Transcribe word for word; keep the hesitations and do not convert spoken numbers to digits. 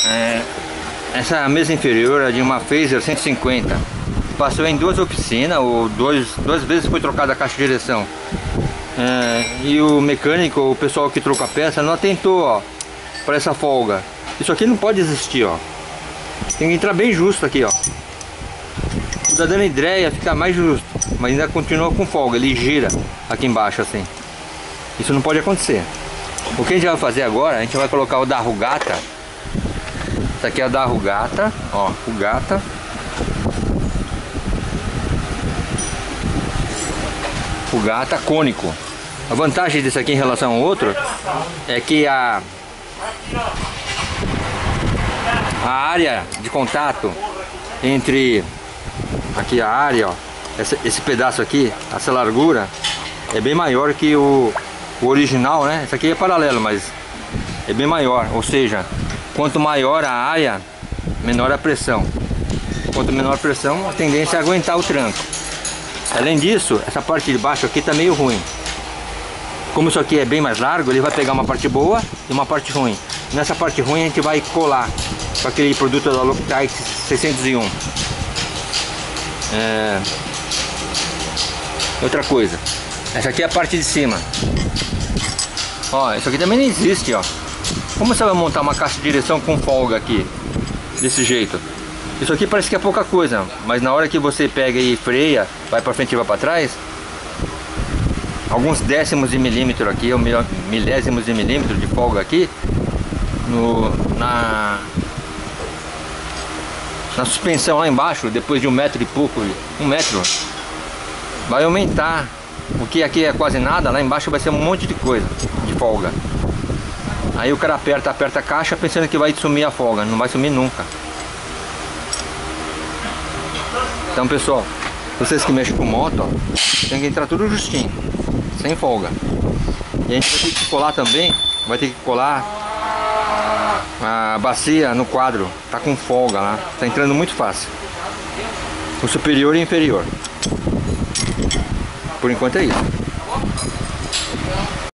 É, essa mesa inferior é de uma Phaser cento e cinquenta. Passou em duas oficinas, ou dois, duas vezes foi trocada a caixa de direção. É, e o mecânico, o pessoal que trocou a peça, não atentou, ó, para essa folga. Isso aqui não pode existir, ó. Tem que entrar bem justo aqui, ó. O da dando Andréia fica mais justo, mas ainda continua com folga, ele gira aqui embaixo assim. Isso não pode acontecer. O que a gente vai fazer agora, a gente vai colocar o da Rugata. Essa aqui é a da Rugata, ó, Rugata. Rugata cônico. A vantagem desse aqui em relação ao outro é que a a área de contato entre aqui a área, ó, esse, esse pedaço aqui, essa largura é bem maior que o, o original, né? Esse aqui é paralelo, mas é bem maior, ou seja, quanto maior a área, menor a pressão. Quanto menor a pressão, a tendência é aguentar o tranco. Além disso, essa parte de baixo aqui tá meio ruim. Como isso aqui é bem mais largo, ele vai pegar uma parte boa e uma parte ruim. Nessa parte ruim a gente vai colar com aquele produto da Loctite seiscentos e um. É... Outra coisa, essa aqui é a parte de cima. Ó, isso aqui também não existe, ó. Como você vai montar uma caixa de direção com folga aqui, desse jeito? Isso aqui parece que é pouca coisa, mas na hora que você pega e freia, vai para frente e vai para trás, alguns décimos de milímetro aqui, ou milésimos de milímetro de folga aqui, no, na, na suspensão lá embaixo, depois de um metro e pouco, um metro, vai aumentar. O que aqui é quase nada, lá embaixo vai ser um monte de coisa, de folga. Aí o cara aperta, aperta a caixa pensando que vai sumir a folga, não vai sumir nunca. Então pessoal, vocês que mexem com moto, ó, tem que entrar tudo justinho, sem folga. E a gente vai ter que colar também, vai ter que colar a bacia no quadro, tá com folga lá, tá entrando muito fácil. O superior e inferior. Por enquanto é isso.